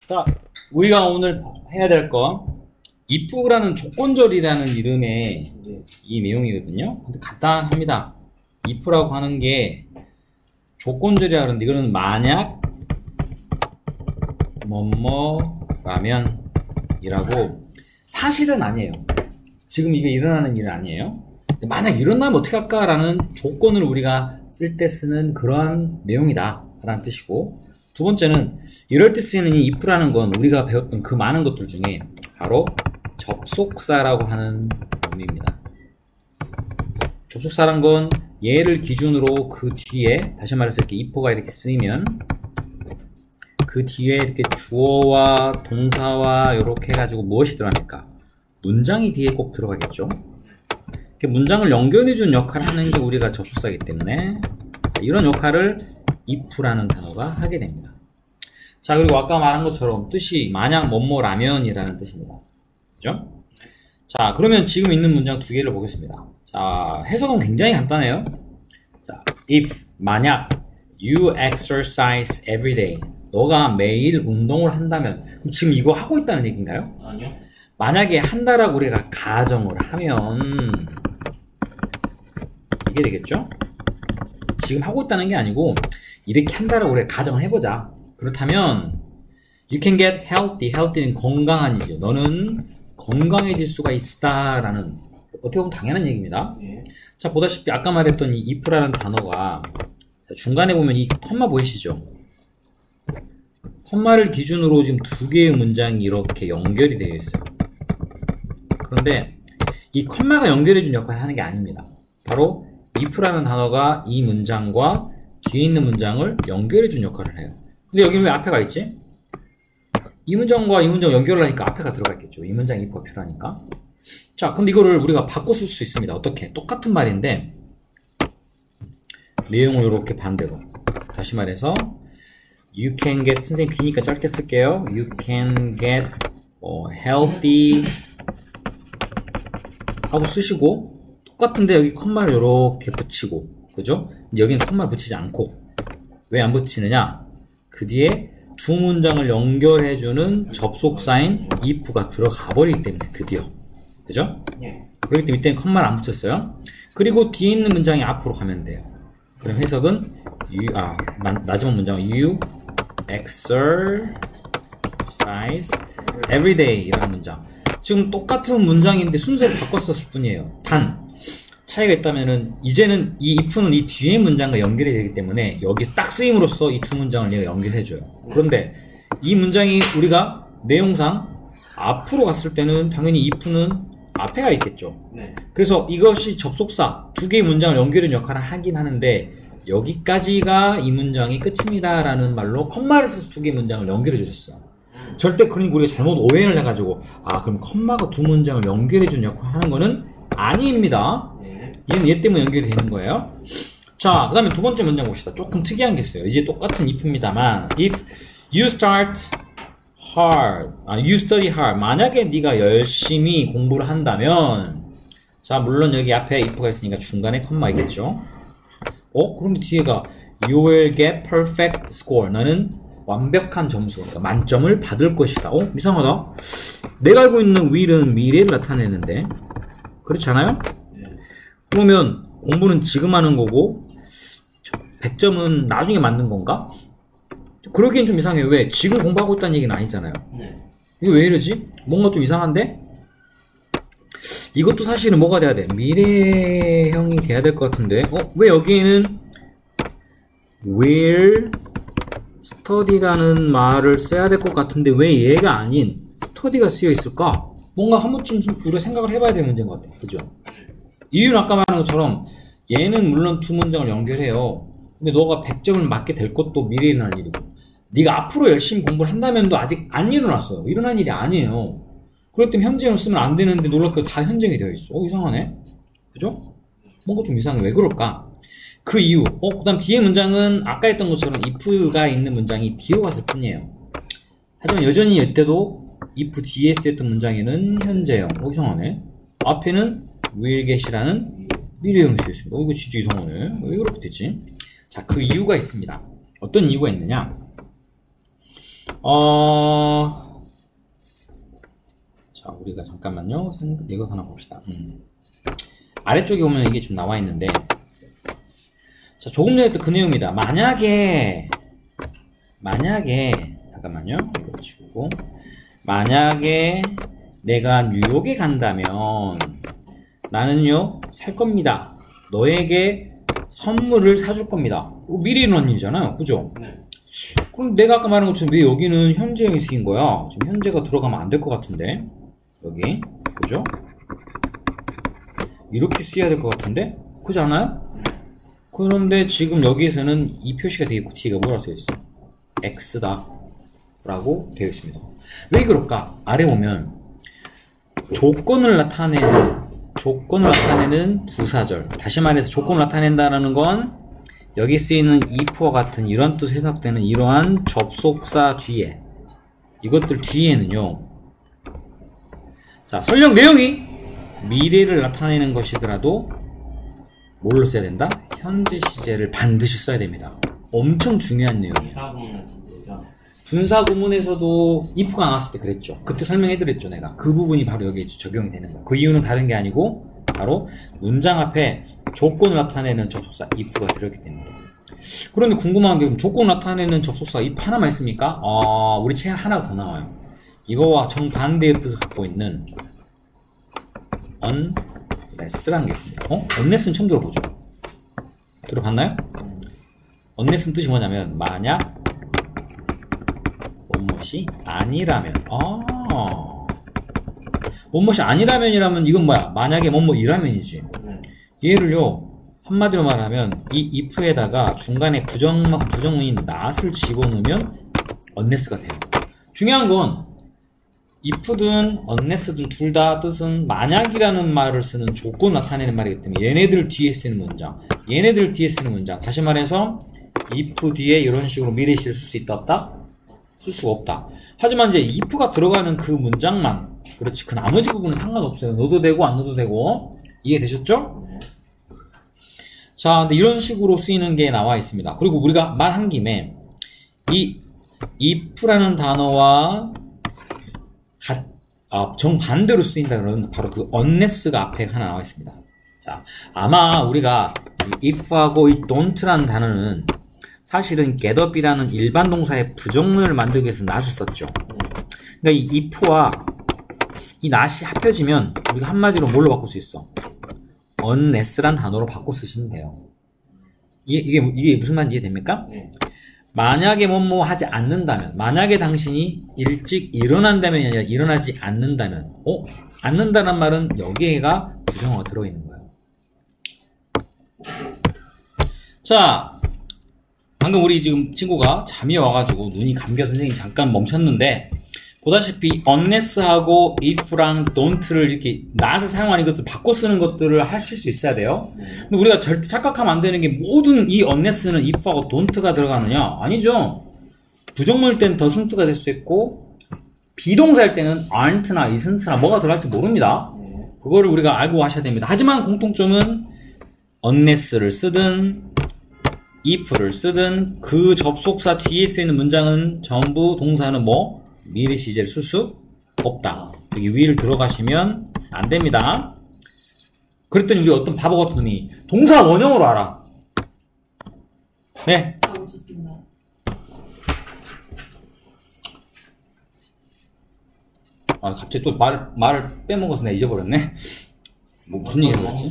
자, 우리가 오늘 해야 될 건 if라는 조건절이라는 이름의 이 내용이거든요. 근데 간단합니다. if라고 하는 게 조건절이라 그러는데 이거는 만약 뭐뭐라면 이라고 사실은 아니에요. 지금 이게 일어나는 일은 아니에요. 근데 만약 일어나면 어떻게 할까라는 조건을 우리가 쓸 때 쓰는 그러한 내용이다 라는 뜻이고, 두 번째는 이럴 때 쓰이는 이 if라는 건 우리가 배웠던 그 많은 것들 중에 바로 접속사라고 하는 의미입니다. 접속사란 건 얘를 기준으로 그 뒤에, 다시 말해서 이렇게 if가 이렇게 쓰이면 그 뒤에 이렇게 주어와 동사와 이렇게 해가지고 무엇이 들어갑니까? 문장이 뒤에 꼭 들어가겠죠. 이렇게 문장을 연결해주는 역할을 하는 게 우리가 접속사이기 때문에 이런 역할을 if라는 단어가 하게 됩니다. 자, 그리고 아까 말한 것처럼 뜻이 만약 뭐뭐라면이라는 뜻입니다. 그죠? 자, 그러면 지금 있는 문장 두 개를 보겠습니다. 자, 해석은 굉장히 간단해요. 자, if 만약 you exercise every day, 너가 매일 운동을 한다면, 그럼 지금 이거 하고 있다는 얘기인가요? 아니요. 만약에 한다라고 우리가 가정을 하면 이게 되겠죠? 지금 하고 있다는 게 아니고 이렇게 한다라고 우리가 가정을 해보자. 그렇다면 you can get healthy. healthy는 건강한이죠. 너는 건강해질 수가 있다라는, 어떻게 보면 당연한 얘기입니다. 네. 자, 보다시피 아까 말했던 이 if라는 단어가, 자, 중간에 보면 이 컴마 보이시죠? 컴마를 기준으로 지금 두 개의 문장이 이렇게 연결이 되어 있어요. 그런데 이 컴마가 연결해준 역할을 하는 게 아닙니다. 바로 if라는 단어가 이 문장과 뒤에 있는 문장을 연결해준 역할을 해요. 근데 여기는 왜 앞에가 있지? 이 문장과 이 문장 연결을 하니까 앞에가 들어가 있겠죠. 이 문장 if가 필요하니까. 자, 근데 이거를 우리가 바꿔 쓸 수 있습니다. 어떻게? 똑같은 말인데 내용을 이렇게 반대로, 다시 말해서 you can get, 선생님 기니까 짧게 쓸게요. you can get healthy 하고 쓰시고, 똑같은데 여기 컴마를 이렇게 붙이고, 그죠? 근데 여기는 컴마를 붙이지 않고, 왜 안 붙이느냐? 그 뒤에 두 문장을 연결해주는 접속사인 if가 들어가 버리기 때문에, 드디어. 그죠? 네. 그렇기 때문에 이때는 컴마를 안 붙였어요. 그리고 뒤에 있는 문장이 앞으로 가면 돼요. 그럼 해석은 마지막 문장은 you exercise every day 이라는 문장. 지금 똑같은 문장인데 순서를 바꿨었을 뿐이에요. 단 차이가 있다면은 이제는 이 if는 이 뒤에 문장과 연결이 되기 때문에 여기 딱 쓰임으로써 이 두 문장을 얘가 연결해줘요. 그런데 이 문장이 우리가 내용상 앞으로 갔을 때는 당연히 if는 앞에가 있겠죠. 네. 그래서 이것이 접속사 두 개의 문장을 연결하는 역할을 하긴 하는데, 여기까지가 이 문장이 끝입니다 라는 말로 컴마를 써서 두 개의 문장을 연결해 주셨어요. 절대 그러니까 우리가 잘못 오해를 해가지고 그럼 컴마가 두 문장을 연결해 주는 역할을 하는 거는 아닙니다. 네. 얘는 얘 때문에 연결이 되는 거예요. 자, 그 다음에 두 번째 문장 봅시다. 조금 특이한 게 있어요. 이제 똑같은 if입니다만, if you start hard, you study hard. 만약에 네가 열심히 공부를 한다면, 자, 물론 여기 앞에 if가 있으니까 중간에 컴마 있겠죠. 그런데 뒤에가 you will get perfect score. 너는 완벽한 점수, 그러니까 만점을 받을 것이다. 이상하다. 내가 알고 있는 will은 미래를 나타내는데 그렇지 않아요? 네. 그러면 공부는 지금 하는 거고 100점은 나중에 맞는 건가? 그러기엔 좀 이상해요. 왜? 지금 공부하고 있다는 얘기는 아니잖아요. 네. 이거 왜 이러지? 뭔가 좀 이상한데? 이것도 사실은 뭐가 돼야 돼? 미래형이 돼야 될 것 같은데, 왜 여기에는 will study라는 말을 써야 될 것 같은데 왜 얘가 아닌 study가 쓰여 있을까? 뭔가 한 번쯤 우리가 생각을 해봐야 되는 문제인 것 같아요. 그죠? 이유는 아까 말한 것처럼 얘는 물론 두 문장을 연결해요. 근데 너가 100점을 맞게 될 것도 미래에 일어날 일이고, 네가 앞으로 열심히 공부를 한다면도 아직 안 일어났어요. 일어난 일이 아니에요. 그렇기 때문에 현재형을 쓰면 안 되는데 놀랍게도 다 현재형이 되어 있어. 이상하네. 그죠? 뭔가 좀 이상해. 왜 그럴까? 그 이유. 그 다음 뒤에 문장은 아까 했던 것처럼 if가 있는 문장이 뒤로 갔을 뿐이에요. 하지만 여전히 이때도 if 뒤에 쓰였던 문장에는 현재형. 이상하네. 앞에는 will get이라는 미래형이 쓰였습니다. 이거 진짜 이상하네. 왜 그렇게 됐지? 자, 그 이유가 있습니다. 어떤 이유가 있느냐? 자, 우리가 잠깐만요. 이거 하나 봅시다. 아래쪽에 보면 이게 좀 나와 있는데, 자, 조금 전에 또 그 내용입니다. 만약에, 잠깐만요. 이거 치우고, 만약에 내가 뉴욕에 간다면, 나는요, 살 겁니다. 너에게 선물을 사줄 겁니다. 미리 일어난 일이잖아요. 그죠? 네. 그럼 내가 아까 말한 것처럼 왜 여기는 현재형이 쓰인 거야? 지금 현재가 들어가면 안 될 것 같은데? 여기. 그죠? 이렇게 쓰여야 될 것 같은데? 그렇지 않아요? 그런데 지금 여기에서는 이 표시가 되어 있고 뒤가 뭐라고 써있어? X다 라고 되어 있습니다. 왜 그럴까? 아래 보면 조건을 나타내는 부사절. 다시 말해서 조건을 나타낸다는 건 여기 쓰이는 if와 같은 이런 뜻 해석되는 이러한 접속사 뒤에, 이것들 뒤에는요, 자, 설령 내용이 미래를 나타내는 것이더라도 뭘로 써야 된다? 현재 시제를 반드시 써야 됩니다. 엄청 중요한 내용이에요. 분사구문에서도 if가 나왔을 때 그랬죠. 그때 설명해드렸죠, 내가. 그 부분이 바로 여기에 적용이 되는 거야. 그 이유는 다른 게 아니고 바로 문장 앞에 조건을 나타내는 접속사 if가 들어있기 때문에. 그런데 궁금한 게, 조건을 나타내는 접속사 if 하나만 있습니까? 우리 책 하나가 더 나와요. 이거와 정반대의 뜻을 갖고 있는 unless라는 게 있습니다. unless는 처음 들어보죠? 들어봤나요? unless는 뜻이 뭐냐면, 만약 무엇이 아니라면. 무엇이 아니라면이라면 이건 뭐야? 만약에 뭐뭐이라면이지. 얘를요, 한마디로 말하면 이 if에다가 중간에 부정문인 not을 집어넣으면 unless가 돼요. 중요한 건 if든 unless든 둘 다 뜻은 만약이라는 말을 쓰는 조건 나타내는 말이기 때문에 얘네들 뒤에 쓰는 문장, 다시 말해서 if 뒤에 이런 식으로 미래시를 쓸 수 있다 없다? 쓸 수가 없다. 하지만 이제 if가 들어가는 그 문장만, 그렇지, 그 나머지 부분은 상관없어요. 넣어도 되고 안 넣어도 되고. 이해되셨죠? 자, 근데 이런 식으로 쓰이는 게 나와 있습니다. 그리고 우리가 말한 김에 이 if라는 단어와 정반대로 쓰인다 그러면 바로 그 unless가 앞에 하나 나와 있습니다. 자, 아마 우리가 이 if하고 이 don't라는 단어는 사실은 getup이라는 일반 동사의 부정문을 만들기 위해서 not을 썼죠. 그러니까 이 if와 이 not이 합해지면 우리가 한마디로 뭘로 바꿀 수 있어? unless란 단어로 바꿔 쓰시면 돼요. 이게 무슨 말인지 이해됩니까? 네. 만약에 뭐뭐 하지 않는다면, 만약에 당신이 일찍 일어난다면이 아니라 일어나지 않는다면, 않는다는 말은 여기에가 부정어가 들어있는 거예요. 자, 방금 우리 지금 친구가 잠이 와가지고 눈이 감겨 선생님이 잠깐 멈췄는데, 보다시피 unless하고 if랑 don't를 이렇게 not을 사용하는 것들 바꿔 쓰는 것들을 하실 수 있어야 돼요. 근데 우리가 절대 착각하면 안 되는 게, 모든 이 unless는 if하고 don't가 들어가느냐? 아니죠. 부정문일 때는 doesn't가 될 수 있고, 비동사일 때는 aren't나 isn't나 뭐가 들어갈지 모릅니다. 그거를 우리가 알고 하셔야 됩니다. 하지만 공통점은 unless를 쓰든 if를 쓰든 그 접속사 뒤에 쓰이는 문장은 전부 동사는 뭐? 미래 시제를 쓸 수 없다. 여기 위를 들어가시면 안 됩니다. 그랬더니 우리 어떤 바보 같은 놈이 동사 원형으로 알아. 네. 갑자기 또 말을 빼먹어서 내가 잊어버렸네. 뭐 무슨 얘기를 했지?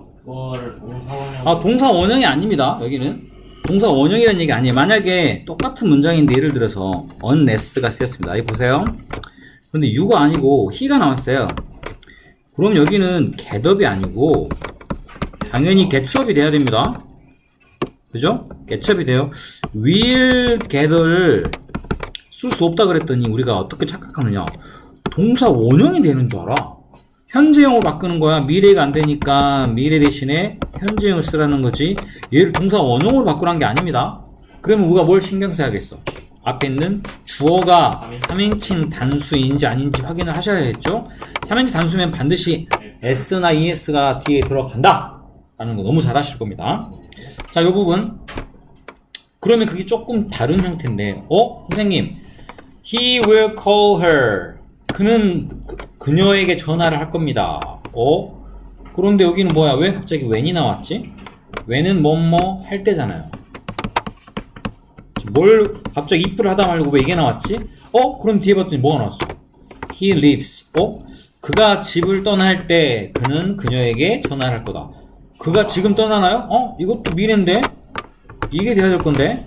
동사 원형이 아닙니다. 여기는. 동사 원형이라는 얘기 아니에요. 만약에 똑같은 문장인데 예를 들어서 unless가 쓰였습니다. 여기 보세요. 그런데 you가 아니고 he가 나왔어요. 그럼 여기는 getup이 아니고 당연히 getup이 돼야 됩니다. 그죠? getup이 돼요. will get을 쓸 수 없다 그랬더니 우리가 어떻게 착각하느냐? 동사 원형이 되는 줄 알아. 현재형으로 바꾸는 거야. 미래가 안 되니까 미래 대신에 현재형을 쓰라는 거지. 얘를 동사 원형으로 바꾸라는 게 아닙니다. 그러면 우리가 뭘 신경 써야겠어? 앞에 있는 주어가 3인칭 단수인지 아닌지 확인을 하셔야겠죠? 3인칭 단수면 반드시 s나 es가 뒤에 들어간다 라는 거 너무 잘 아실 겁니다. 자, 이 부분. 그러면 그게 조금 다른 형태인데, 선생님, He will call her. 그는 그녀에게 전화를 할 겁니다. 그런데 여기는 뭐야? 왜 갑자기 when이 나왔지? when은 뭐뭐 할 때잖아요. 뭘 갑자기 if를 하다 말고 왜 이게 나왔지? 그럼 뒤에 봤더니 뭐가 나왔어? He leaves. 그가 집을 떠날 때 그는 그녀에게 전화를 할 거다. 그가 지금 떠나나요? 이것도 미래인데? 이게 돼야 될 건데?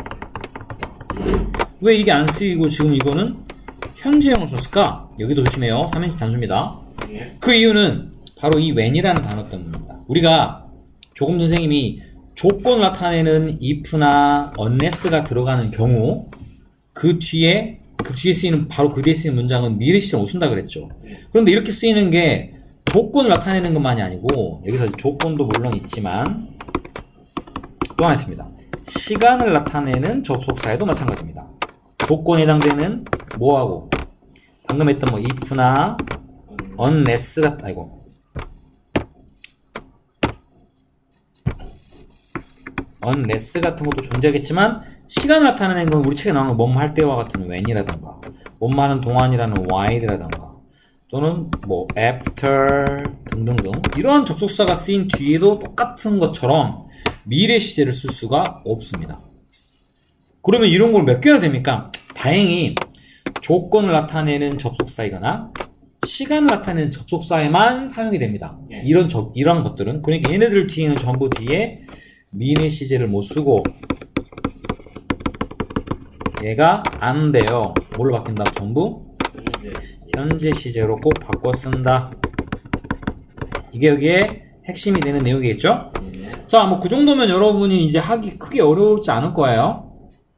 왜 이게 안 쓰이고 지금 이거는 현재형을 썼을까? 여기도 조심해요. 3인칭 단수입니다. 그 이유는 바로 이 when이라는 단어 때문입니다. 우리가 조금 선생님이 조건을 나타내는 if나 unless가 들어가는 경우 그 뒤에 쓰이는 바로 그 뒤에 쓰이는 문장은 미래 시제를 못 쓴다 그랬죠. 그런데 이렇게 쓰이는 게 조건을 나타내는 것만이 아니고 여기서 조건도 물론 있지만 또 하나 있습니다. 시간을 나타내는 접속사에도 마찬가지입니다. 조건에 해당되는 뭐하고 방금 했던 뭐 if나 unless unless 같은 것도 존재하겠지만 시간을 나타내는 건 우리 책에 나오는 뭐뭐 할 때와 같은 when이라던가 뭐뭐 하는 동안이라는 while이라던가 또는 뭐 after 등등등 이러한 접속사가 쓰인 뒤에도 똑같은 것처럼 미래 시제를 쓸 수가 없습니다. 그러면 이런 걸 몇 개나 됩니까? 다행히 조건을 나타내는 접속사이거나 시간을 나타내는 접속사에만 사용이 됩니다. 이런 것들은 그러니까 얘네들 뒤에는 전부 뒤에 미래 시제를 못 쓰고 얘가 안 돼요. 뭘로 바뀐다? 전부 현재 시제로 꼭 바꿔 쓴다. 이게 여기에 핵심이 되는 내용이겠죠? 자, 뭐 그 정도면 여러분이 이제 하기 크게 어려울지 않을 거예요.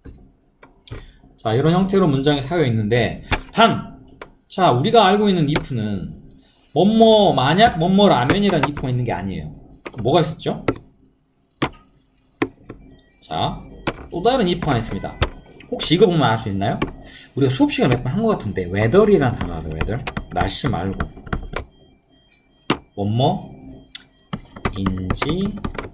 자, 이런 형태로 문장이 사여 있는데 자, 우리가 알고 있는 if는 뭐뭐 만약 뭐뭐라면이라는 if가 있는 게 아니에요. 뭐가 있었죠? 자, 또 다른 if가 있습니다. 혹시 이거 보면 알 수 있나요? 우리가 수업 시간에 몇 번 한 것 같은데 weather이라는 단어도 weather 날씨 말고 뭐뭐인지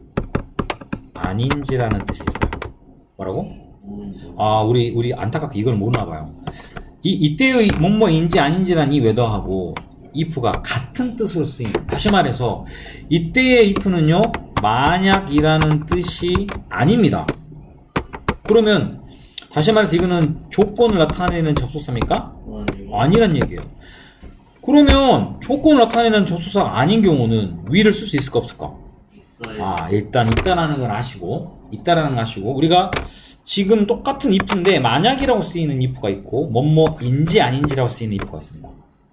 아닌지라는 뜻이 있어요. 뭐라고? 우리 안타깝게 이걸 모르나 봐요. 이때의 뭐뭐인지 아닌지라는 이 weather하고 if가 같은 뜻으로 쓰임. 다시 말해서 이때의 if는요 만약이라는 뜻이 아닙니다. 그러면 다시 말해서 이거는 조건을 나타내는 접속사입니까? 아니란 얘기예요. 그러면 조건을 나타내는 접속사가 아닌 경우는 위를 쓸 수 있을까 없을까? 일단 있다라는 걸 아시고 우리가 지금 똑같은 if인데 만약이라고 쓰이는 if가 있고 뭐뭐인지 아닌지라고 쓰이는 if가 있습니다.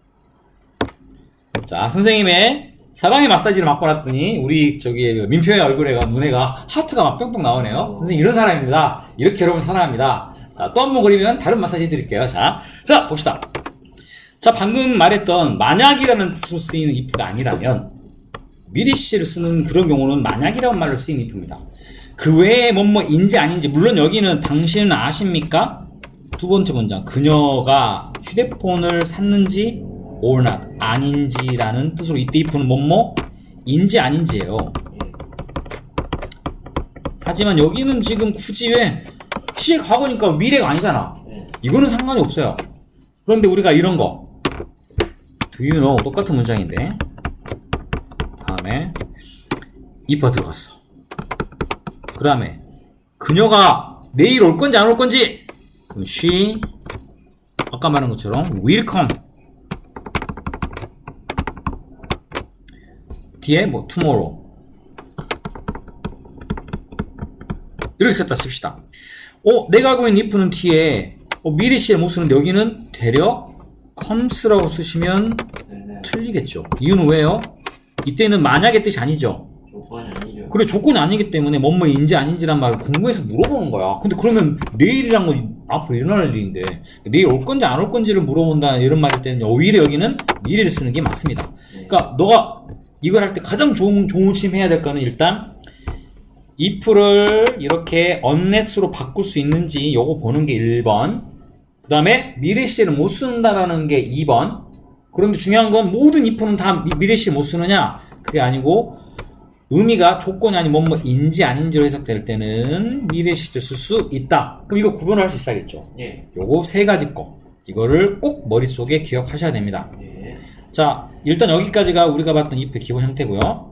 자, 선생님의 사랑의 마사지를 맞고 났더니 우리 민표의 얼굴에가 눈에가 하트가 막 뿅뿅 나오네요. 선생님 이런 사람입니다. 이렇게 여러분 사랑합니다. 자, 또 한 번 그리면 다른 마사지 해드릴게요. 자 봅시다. 자, 방금 말했던 만약이라는 뜻으로 쓰이는 if가 아니라면 미래 시제를 쓰는 그런 경우는 만약이라는 말로 쓰이는 if입니다. 그 외에 뭐뭐인지 아닌지 물론 여기는 당신은 아십니까? 두 번째 문장 그녀가 휴대폰을 샀는지 or not 아닌지라는 뜻으로 이때 if는 뭐뭐인지 아닌지예요. 하지만 여기는 지금 굳이 왜 시제 과거니까 미래가 아니잖아. 이거는 상관이 없어요. 그런데 우리가 이런 거 do you know 똑같은 문장인데 다음에 if가 들어갔어. 그 다음에 그녀가 내일 올 건지 안 올 건지 그럼 she 아까 말한 것처럼 will come 뒤에 뭐 tomorrow 이렇게 썼다 칩시다. 내가 알고 있는 if는 뒤에 미래 시제 못 쓰는데 여기는 되려 comes라고 쓰시면 틀리겠죠. 이유는 왜요? 이때는 만약의 뜻이 아니죠. 조건이 아니죠. 그래, 조건이 아니기 때문에 뭐뭐인지 아닌지란 말을 궁금해서 물어보는 거야. 근데 그러면 내일이란 건 앞으로 일어날 일인데 내일 올 건지 안 올 건지를 물어본다는 이런 말일 때는 오히려 여기는 미래를 쓰는 게 맞습니다. 그러니까 너가 이걸 할 때 가장 조심해야 될 거는 일단 if를 이렇게 unless로 바꿀 수 있는지 요거 보는 게 1번. 그 다음에 미래 시제를 못 쓴다라는 게 2번. 그런데 중요한 건 모든 if는 다 미래 시제 못 쓰느냐? 그게 아니고 의미가 조건이 아닌 뭐뭐인지 아닌지로 해석될 때는 미래 시제를 쓸 수 있다. 그럼 이거 구분을 할 수 있어야겠죠? 예. 요거 세 가지 거. 이거를 꼭 머릿속에 기억하셔야 됩니다. 예. 자, 일단 여기까지가 우리가 봤던 if의 기본 형태고요.